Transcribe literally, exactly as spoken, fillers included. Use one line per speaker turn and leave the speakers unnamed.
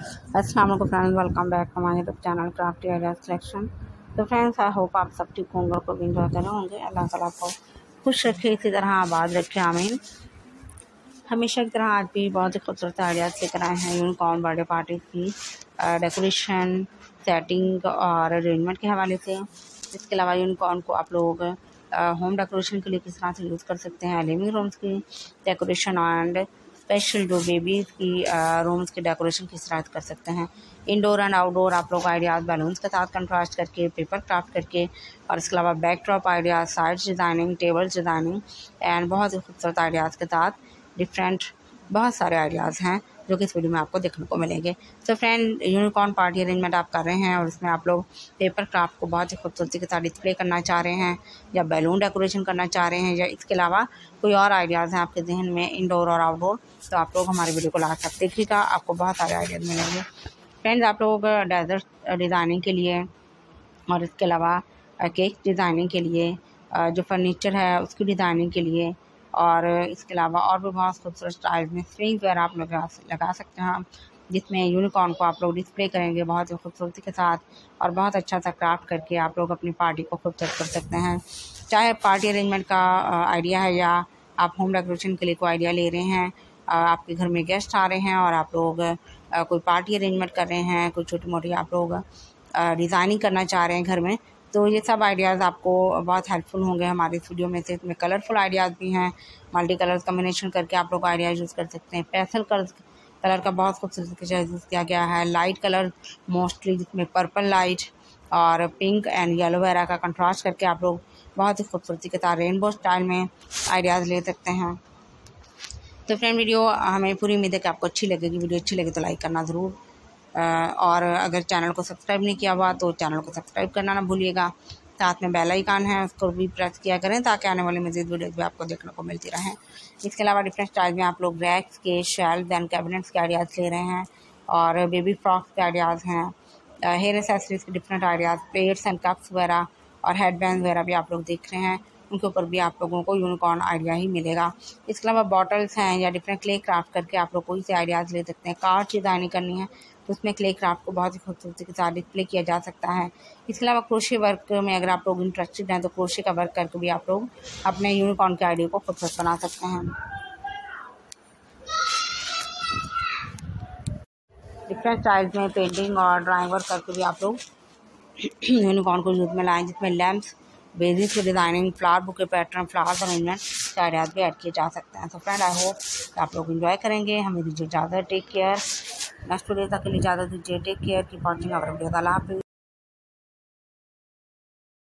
अस्सलाम वालेकुम friends, welcome back to my YouTube channel crafty ideas collection. तो friends, I hope आप सब ठीक होंगे और खूब इंजॉय कर रहे होंगे। अल्लाह ताला आपको खुश रखे, इसी तरह आबाद रखे, आमीन। हमेशा की तरह आज भी बहुत ही खूबसूरत आइडियाज़ लेकर आए हैं यूनिकॉर्न बर्थडे पार्टी की डेकोरेशन, सेटिंग और अरेंजमेंट के हवाले से। इसके अलावा यूनिकॉर्न को आप लोग होम डेकोरेशन के लिए किस तरह से यूज़ कर सकते हैं, लिविंग रूम्स की डेकोरेशन एंड स्पेशल जो बेबीज़ की रूम्स की डेकोरेशन किस तरह कर सकते हैं। इंडोर एंड आउटडोर आप लोग आइडियाज़ बैलून्स के साथ कंट्रास्ट करके, पेपर क्राफ्ट करके, और इसके अलावा backdrop ideas, sides designing, tables designing and बहुत ही खूबसूरत आइडियाज़ के साथ डिफरेंट बहुत सारे आइडियाज़ हैं जो कि इस वीडियो में आपको देखने को मिलेंगे। तो फ्रेंड, यूनिकॉर्न पार्टी अरेंजमेंट आप कर रहे हैं और इसमें आप लोग पेपर क्राफ्ट को बहुत ही खूबसूरती के साथ डिस्प्ले करना चाह रहे हैं, या बैलून डेकोरेशन करना चाह रहे हैं, या इसके अलावा कोई और आइडियाज़ हैं आपके जहन में इंडोर और आउटडोर, तो आप लोग हमारे वीडियो को लास्ट तक देखिएगा, आपको बहुत सारे आइडियाज़ मिलेंगे। फ्रेंड्स, आप लोग डेजर्ट डिज़ाइनिंग के लिए और इसके अलावा केक डिज़ाइनिंग के लिए, जो फर्नीचर है उसकी डिज़ाइनिंग के लिए, और इसके अलावा और भी बहुत खूबसूरत स्टाइल में स्विंग वगैरह आप लगा लगा सकते हैं, जिसमें यूनिकॉर्न को आप लोग डिस्प्ले करेंगे बहुत ही खूबसूरती के साथ, और बहुत अच्छा सा क्राफ्ट करके आप लोग अपनी पार्टी को खूबसूरत कर सकते हैं। चाहे पार्टी अरेंजमेंट का आइडिया है या आप होम डेकोरेशन के लिए कोई आइडिया ले रहे हैं, आपके घर में गेस्ट आ रहे हैं और आप लोग कोई पार्टी अरेंजमेंट कर रहे हैं, कोई छोटी मोटी आप लोग डिज़ाइनिंग करना चाह रहे हैं घर में, तो ये सब आइडियाज़ आपको बहुत हेल्पफुल होंगे हमारी इस वीडियो में से। इसमें कलरफुल आइडियाज़ भी हैं, मल्टी कलर्स कम्बिनेशन करके आप लोग आइडियाज़ यूज़ कर सकते हैं। पेस्टल कलर कलर का बहुत खूबसूरती से यूज़ किया गया है। लाइट कलर मोस्टली, जिसमें पर्पल लाइट और पिंक एंड येलो वगैरह का कंट्रास्ट करके आप लोग बहुत ही खूबसूरती के साथ रेनबो स्टाइल में आइडियाज़ ले सकते हैं। तो फ्रेंड, वीडियो हमें पूरी उम्मीद है कि आपको अच्छी लगेगी। वीडियो अच्छी लगे तो लाइक करना ज़रूर, और अगर चैनल को सब्सक्राइब नहीं किया हुआ तो चैनल को सब्सक्राइब करना ना भूलिएगा। साथ में बेल आइकन है, उसको भी प्रेस किया करें ताकि आने वाली मज़ीद वीडियोज़ भी आपको देखने को मिलती रहें। इसके अलावा डिफरेंट स्टाइल में आप लोग रैक्स के, शेल्फ एंड कैबिनेट्स के आइडियाज़ ले रहे हैं, और बेबी फ्रॉक्स के आइडियाज़ हैं, हेयर एक्सेसरीज के different ideas, plates and cups वगैरह और हेड बैंड वगैरह भी आप लोग देख रहे हैं। उनके ऊपर भी आप लोगों को यूनिकॉर्न आइडिया ही मिलेगा। इसके अलावा बॉटल्स हैं, या डिफरेंट क्ले क्राफ्ट करके आप लोग कोई से आइडियाज़ ले सकते हैं। कार्ड डिज़ाइनिंग करनी है तो उसमें क्ले क्राफ्ट को बहुत ही खूबसूरती के साथ डिस्प्ले किया जा सकता है। इसके अलावा क्रोशे वर्क में अगर आप लोग इंटरेस्टेड हैं तो क्रोशे का वर्क करके भी आप लोग अपने यूनिकॉर्न के आइडिया को खूबसूरत बना सकते हैं। डिफरेंट स्टाइल्स में पेंटिंग और ड्राइंग वर्क करके भी आप लोग यूनिकॉर्न को यूज़ में लाएँ, जिसमें लैम्प्स, बेसिस की designing, flower bouquet pattern, flowers arrangement के आइडियाज़ भी ऐड किए जा सकते हैं। तो फ्रेंड, आई होप आप लोग एंजॉय करेंगे। हमें दीजिए इजाज़त, टेक केयर। नेक्स्ट वीडियो तक के लिए इजाज़त दीजिए, take care keep watching our video. अल्लाह हाफ़िज़।